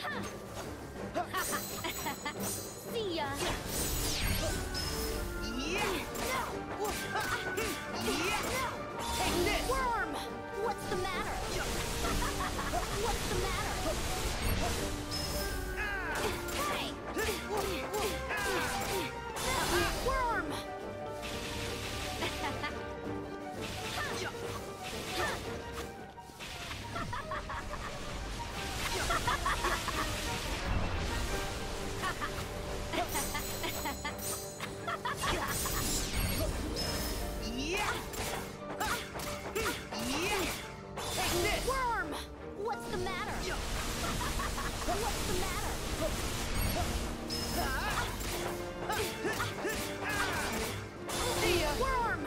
See ya! Take this! Worm! What's the matter? What's the matter? Hey! Worm! Worm! What's the matter? What's the matter? See ya! Worm!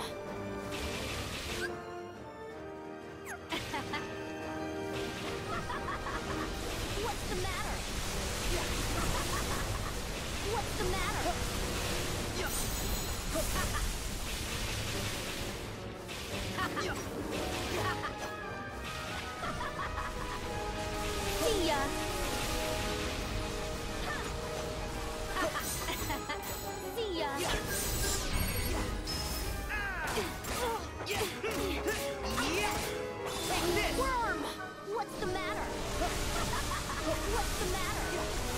What's the matter? What's the matter? See ya! See ya! Worm! What's the matter? What's the matter?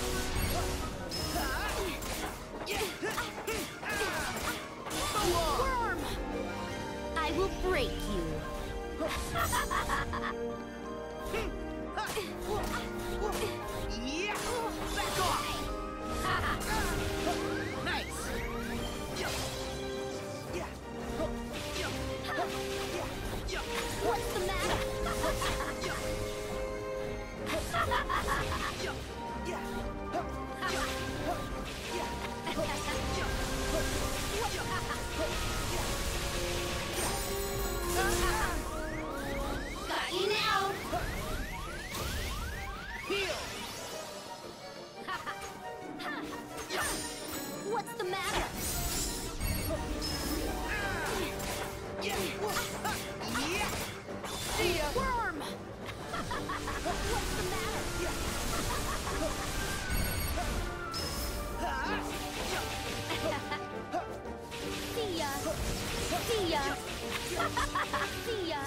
Worm! I will break you. Back off! Nice! What's the matter? Got you now! Heal! What's the matter? See ya! Worm! What's the matter? See ya! See ya! See ya!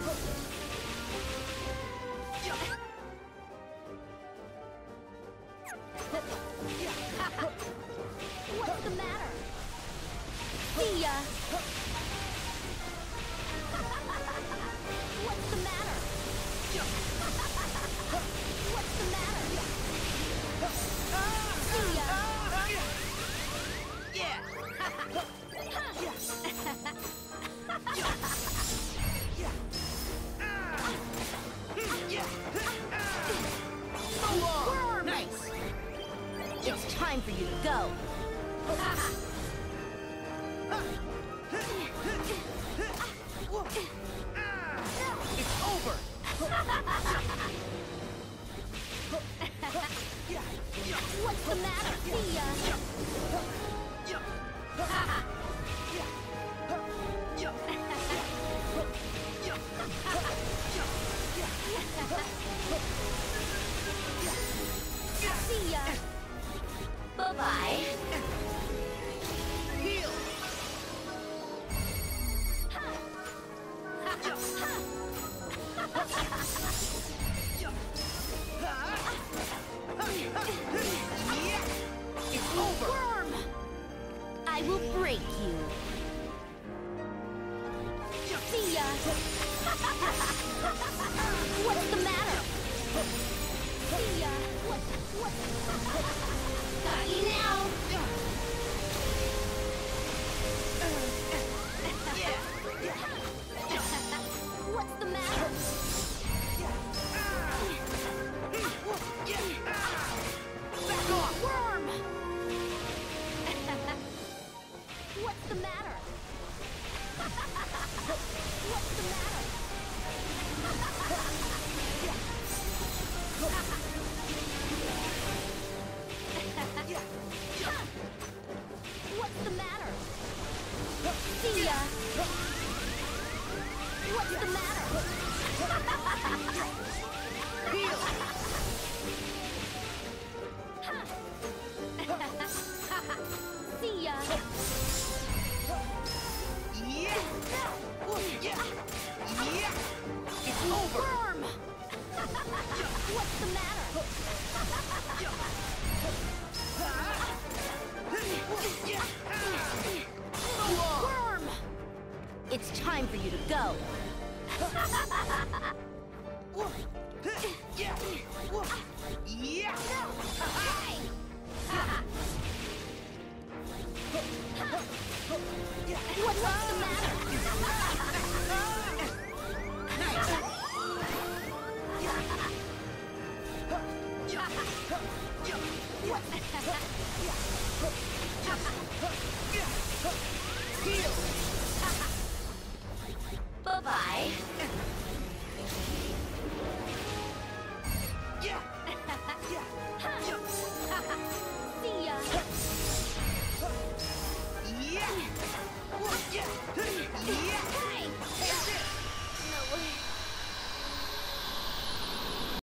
What's the matter? See ya! What's the matter? What's the matter? See ya! Worm! Nice! It's time for you to go. It's over! What's the matter? See ya! See ya! Bye-bye! Heal! Heal. Bye-bye. Yeah. See ya. Yeah. Yeah.